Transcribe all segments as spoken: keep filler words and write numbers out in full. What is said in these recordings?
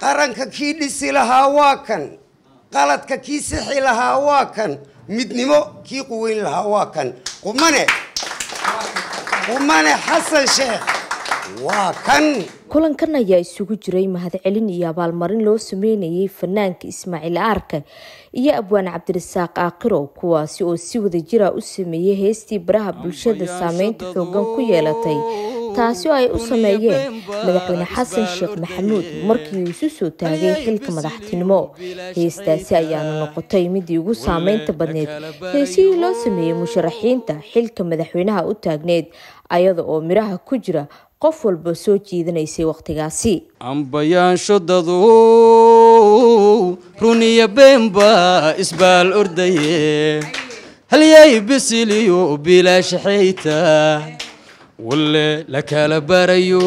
qaranka kii dhisi lahaa waa kan qaladka kii sixi lahaa waa kan midnimo kii quweyn lahaa waa kan qumane qumane xasan sheekh waa kan kulankan ayaa isugu jiray mahadcelin iyo abaalmarin loo sameeyay fanaanka Ismaaciil Arka iyo abwaan Cabdirasaaq Aakhiro kuwaasi oo si wada jir ah u sameeyay heestii baraha bulshada saameynta xooggan ku yeelatay taasi oo ay u sameeyeen madaxweyne xasan sheekh maxamuud markii uu isu soo taagay xilka madaxtinimo heestaasi ayaa noqotay mid ugu saameynta badneed heesii loo sameeyay musharaxiinta xilka madaxweynaha u taagneed ayada oo miraha ku jira qof walba soo jiidanaysay waqtigaasi ambayaansho dadu runiya bemba isbaal ordaye halyay bisiliyo bilaash xayta wala la kala barayo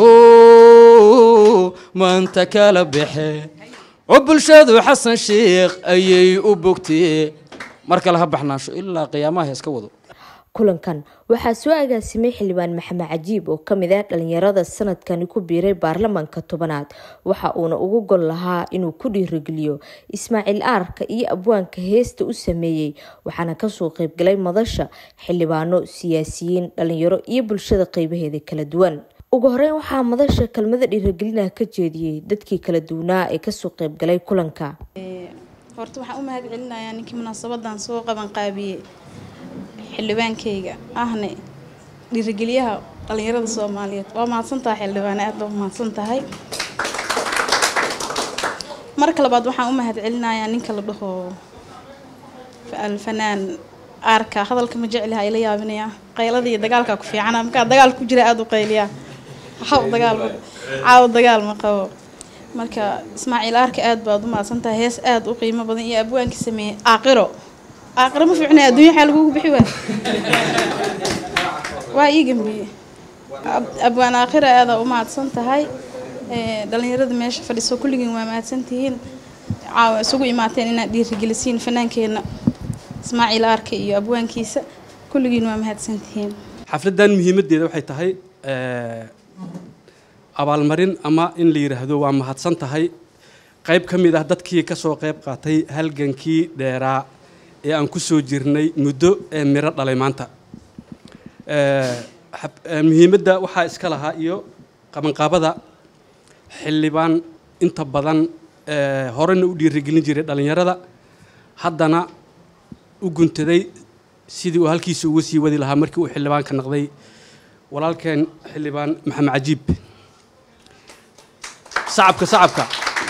maanta kala bixe oo bulshadu xasan sheekh ayay u bogtay marka la baxnaasho ilaa qiyaamaha iska wado kulankan waxaa soo agaasimay xildhibaan Maxamed Cajiib oo kamid ah dhalinyarada sanadkan ku biiray baarlamaanka tobanaad waxa uuna ugu gol lahaa inuu ku dhiirigeliyo Ismaaciil Arka iyo abwaanka heesta u sameeyay waxaana ka soo qayb galay madasha xildhibaano siyaasiyiin dhalinyaro iyo bulshada qaybaheeda kala duwan ugu horeyn waxaa madasha kelmada dhiirigelinaha ka jeediyay dadkii kala duwanaa ee ka soo qayb galay kulanka horta waxaan u mahadcelinayaa ninkii munaasabadan soo qaban qaabiyay xildhibaankayga ahne dhiirigeliyaha dhalinyarada Soomaaliyeed waa mahadsantahay xildhibaan aad baa mahadsantahay marka labaad waxaan u mahadcelinayaa ninka la dhaho fanaan Arka hadalka ma jecelahay ila yaabinaya qaylada iyo dagaalka ku fiican marka dagaal ku jira aad u qayliya haw dagaal caaw dagaal ma qabo marka Ismaaciil Arka aad baad u mahadsantahay hees aad u qiimo badan iyo abwaanka sameeyay Aakhiro Aakhiro ma fiicna adduunyo xal ugu bixi waa waa iigambi abwaan Aakhiro aad u mahadsan tahay ee dhalinyarada meesha fadhiso kulligiin waa mahadsan tihiin caawa isugu imaateen inaad dhiirigelisiin fanaankeenna Ismaaciil Arka iyo abwaankiisa kulligiin waa mahadsan tihiin xafladan muhiimadeeda waxay tahay ee abaalmarin ama in la yiraahdo waa mahadsan tahay qayb kamid ah dadkii ka soo qayb qaatay halgankii dheeraa ee aan ku soo jirnay muddo ee miro dhalay maanta ee muhiimadda waxa iska lahaa iyo qaban qaabada xildhibaan inta badan ee horena u dhiirigelin jiray dhalinyarada haddana u guntaday sidii uu halkiisa ugu sii wadi lahaa markii uu xildhibaanka noqday walaalkeen xildhibaan Maxamed Cajiib sacabka sacabka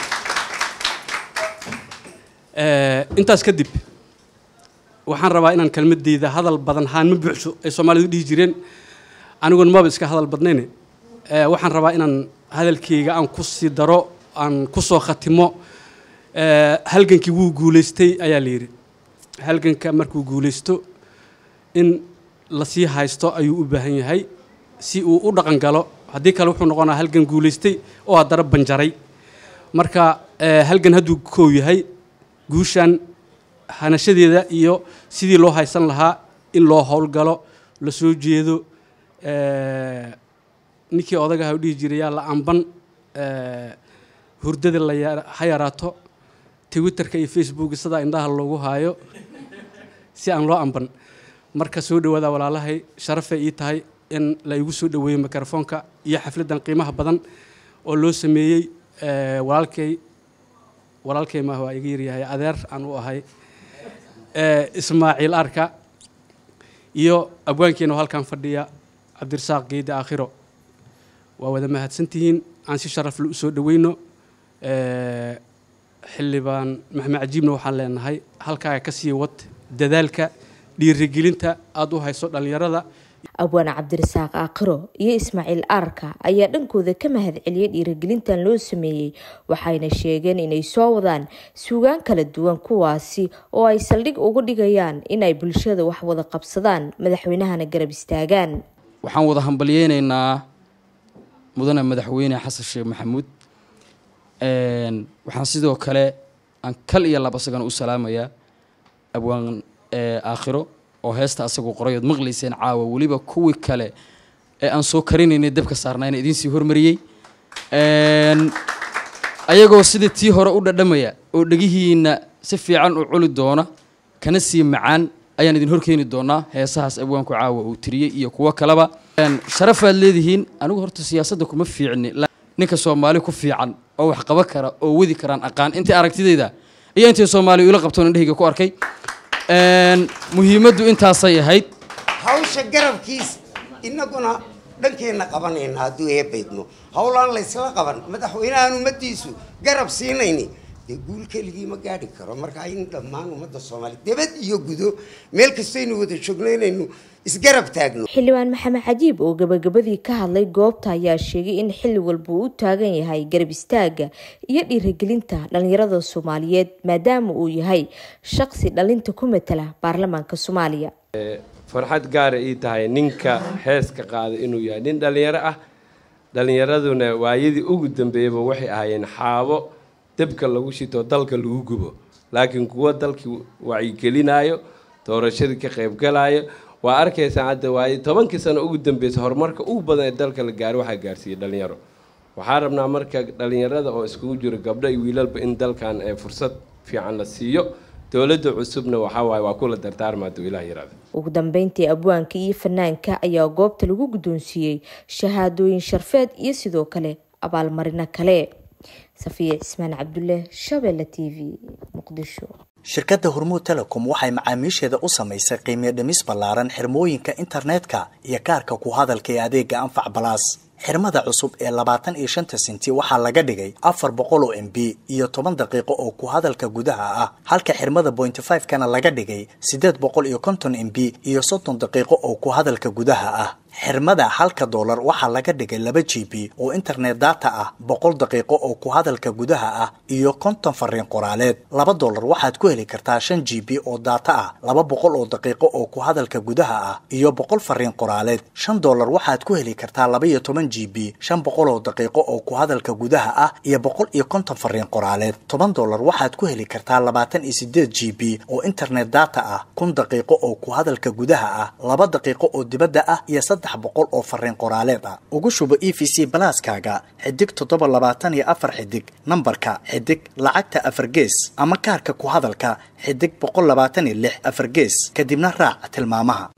ee intaas kadib waxaan rabaa inaan kelmadeyda hadal badan haan ma buuxso ay Soomaalidu dhigi jireen anigoon ma iska hadal badnayn ee waxaan rabaa inaan hadalkeyga aan ku sii daro aan ku soo khatimo ee halgankii wuu guuleystay ayaa la yiri halganka markuu guuleysto in la sii haysto ayuu u baahan yahay si uu u dhaqan galo hadii kale wuxuu noqonaa halgan guuleystay oo hadara banjaray marka ee halgan haduu koow yahay guushan hanashadeeda iyo sidii loo haysan lahaa in loo hawl galo la soo jeedo ee ninkii odaga u dhigi jiray la amban ee hurdada la hayaraato Twitterka iyo Facebook sida indhaha loogu haayo si aan loo amban marka soo dhawaada walaalahay sharaf ay tahay in la igu soo dhaweeyo mikrofoonka iyo xafladan qiimaha badan oo loo sameeyay ee walaalkay walaalkay ma waa iga yiraahday adeer aan u ahay ee Ismaaciil Arka iyo abwaankeena halkan fadhiya Cabdirasaaq Geedi Aakhiro waa wada mahadsantihiin aan si sharaf leh u soo dhaweyno ee xildhibaan Maxamed Cajiibna waxaan leenahay halka ka sii wad dadaalka dhiirigelinta aad u hayso dhalinyarada abwaan Cabdirasaaq Aakhiro iyo Ismaaciil Arka ayaa dhankooda ka mahadceliyay dhiirigelintan loo sameeyay waxayna sheegeen inay soo wadaan suugaan kala duwan kuwaasi oo ay saldhig ugu dhigayaan inay bulshada wax wada qabsadaan madaxweynahana garab istaagaan waxaan wada hambalyeeynaa mudane madaxweyne xasan sheekh maxamuud een waxaan sidoo kale aan kal iyo laba sagan u salaamaya abwaan Aakhiro oo heesta asagu qorayood maqlayseen caawa waliba kuwi kale ee aan soo karinaynay dabka saarnaa in idin sii hormariyay een ayagoo sida tii hore u dhadhamaya oo dhagihiina si fiican u culi doona kana sii macaan ayaan idin horkeeni doonaa heesahaas abwaanku caawa uu tiriyay iyo kuwa kaleba sharaf aad leedihiin anigu horta siyaasadda kuma fiicni ninka Soomaali ku fiican oo wax qaba kara oo wadi karaan aqaan intii aragtidayda iyo intii Soomaali ila qabtoon indhahiga ku arkay een muhiimadu intaas ay ahayd hawsha garabkiis inaguna dhankeena qabanayna haduu eebaydno hawlaan la isla qaban madaxweynaha umadiisu garab siinayni guul keligii ma gaadhi karo marka in dhammaan umada Soomaali dibad iyo gudo meel kasta inuu wada joognaynayno isgarab taagno xildhibaan maxamed cajiib oo gabagabadii ka hadlay goobta ayaa sheegay in xilli walba uu taagan yahay garab istaaga iyo dhiirigelinta dhalinyarada Soomaaliyeed maadaama uu yahay shakhsi dhalinta ku metela baarlamaanka Soomaaliya farxad gaar ah ii tahay ninka heeska qaaday inuu yahay nin dhalinyaro ah dhalinyaraduna waayadii ugu dambeeyay waxay ahaayeen xaabo dabka lagu shito dalka lagu gubo laakiin kuwa dalkii wacyi gelinayo doorashadii ka qayb galaayo waa arkaysan hadda waay tobankii sano ugu dambeysay horumarka ugu badan ee dalka la gaaray waxa gaarsiiyay dhalinyaro waxaan rabnaa marka dhalinyarada oo isku jiro gabdho iyo wiilalba in dalkan ay fursad fiican la siiyo dawladda cusubna waxa waay waa kula dardaarmaado Ilaahay yiraahdo ugu dambeyntii abwaanka iyo fanaanka ayaa goobta lagu gudoonsiiyay shahaadooyin sharfeed iyo sidoo kale abaalmarino kale Safiya Ismaan Cabdulle Shabelle T V Muqdisho shirkadda Hormuud Telecom waxay macaamiisheeda u samaysay qiimo dhimis ballaaran xirmooyinka internetka iyo kaarka ku hadalka ee adeega Anfac Plus xirmada cusub ee labaatan iyo shan senti waxaa laga dhigay afar boqol oo M B iyo toban daqiiqo oo ku hadalka gudaha ah halka xirmada point five kana laga dhigay sideed boqol iyo konton M B iyo soddon daqiiqo oo ku hadalka gudaha ah xirmada halka dollar waxaa laga dhigay laba G B oo internet data ah boqol daqiiqo oo ku hadalka gudaha ah iyo konton fariin qoraaleed laba dollar waxaad ku heli kartaa shan G B oo data ah laba boqol oo daqiiqo oo ku hadalka gudaha ah iyo boqol fariin qoraaleed shan dollar waxaad ku heli kartaa laba iyo toban G B shan boqol oo daqiiqo oo ku hadalka gudaha ah iyo boqol iyo konton fariin qoraaleed toban dollar waxaad ku heli kartaa labaatan iyo sideed G B oo internet data ah kun daqiiqo oo ku hadalka gudaha ah laba daqiiqo oo dibadda ah iyo saddex boqol oo fariin qoraaleed ah ugu shubo E V C Plus kaaga xidig toddoba labaatan iyo afar xidig nambarka xidig lacagta afar gees ama kaarka ku hadalka xidig boqol labaatan iyo lix afar gees kadibna raac tilmaamaha.